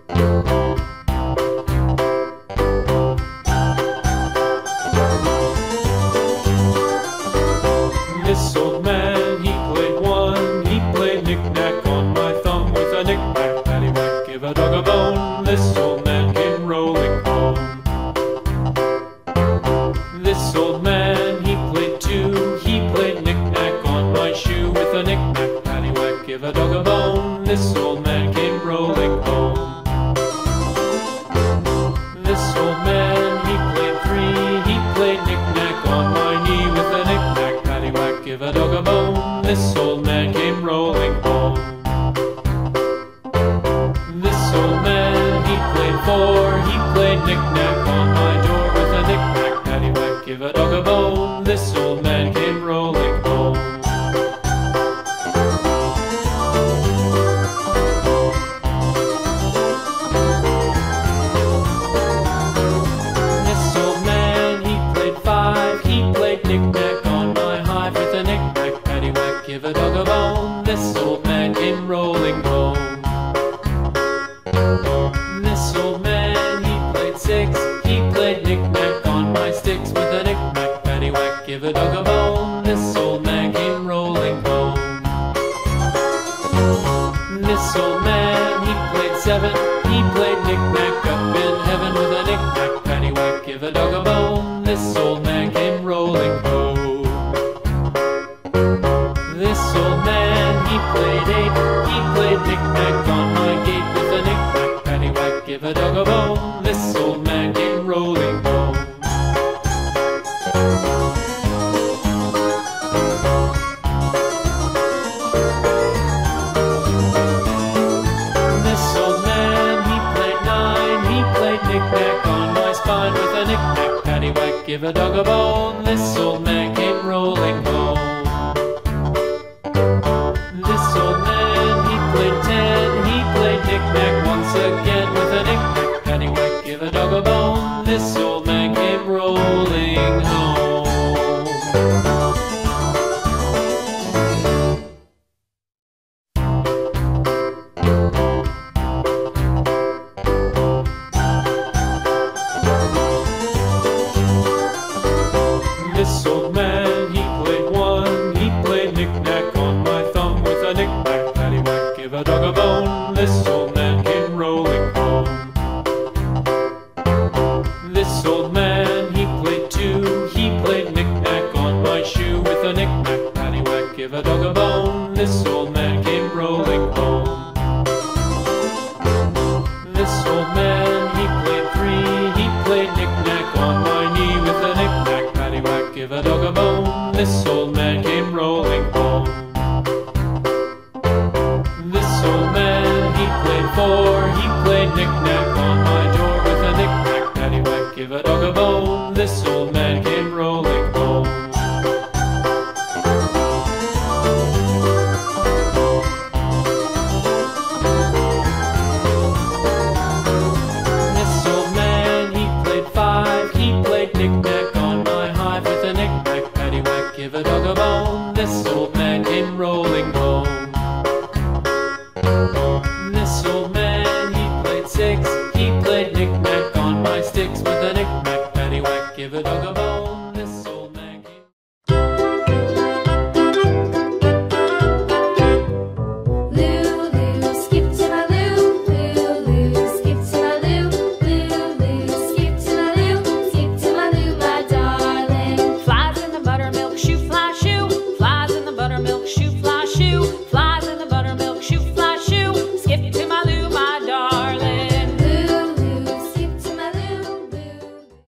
This old man, he played one. He played knick-knack on my thumb with a knick-knack, paddywhack, give a dog a bone. This old man came rolling home. This old man, he played two. He played knick-knack on my shoe with a knick-knack, paddywhack, give a dog a bone. This old man came rolling home. This old man, he played three. He played knick-knack on my knee with a knick-knack, paddywhack, give a dog a bone. This old man came rolling home. This old man, he played four. He played knick-knack on my door with a knick-knack, paddywhack, give a dog a bone. This old man came rolling home. This old man, he played five. He played knick-knack on my hive with a knick-knack, paddywhack, give a dog a bone. This old man came rolling home. This old man, he played six. He played knick-knack on my sticks with a knick-knack, paddywhack, give a dog a bone. This old man came rolling home. This old man, he played seven. He played knick-knack up in heaven with a knick-knack, paddywhack, give a dog a bone. This old man came rolling home. This old man, he played eight. He played knick-knack on my gate with a knick-knack, paddywhack, give a dog a bone. This old man came rolling home. This old man, he played nine. He played knick-knack on my spine with a knick-knack, paddywhack, give a dog a bone. This old man came rolling home. This old man, he played ten. He played knick-knack once again with a knick-knack, paddywhack, give a dog a bone. This old man came rolling home. This old man, he played one. He played knick-knack on my thumb with a knick-knack, paddywhack, give a dog a bone. This old man came rolling home. This old man, he played two. He played knick-knack on my shoe with a knick-knack, paddywhack, give a dog a bone. This old man came rolling home. This old man, he played three. He played knick-knack on my knee with a knick-knack, paddywhack, give a dog a bone. This old man came rolling home. This old man, he played four. He played knick-knack on my door with a knick-knack, paddywhack, give a dog a bone. This old